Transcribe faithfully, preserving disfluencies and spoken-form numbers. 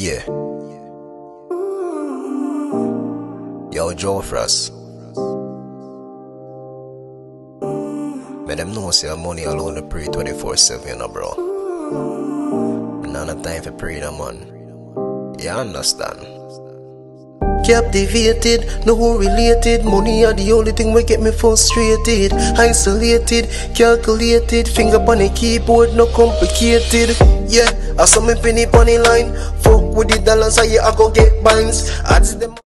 Yeah. Yo, Joe Frost. But them know say money alone to pray twenty-four seven, you know, bro. None of time for pray, no man. You understand? Captivated, no who related. Money are the only thing we get me frustrated. Isolated, calculated. Finger on the keyboard, no complicated. Yeah, I saw me penny on the line. Fuck with the dollars, I yeah, I go get binds. Ads them.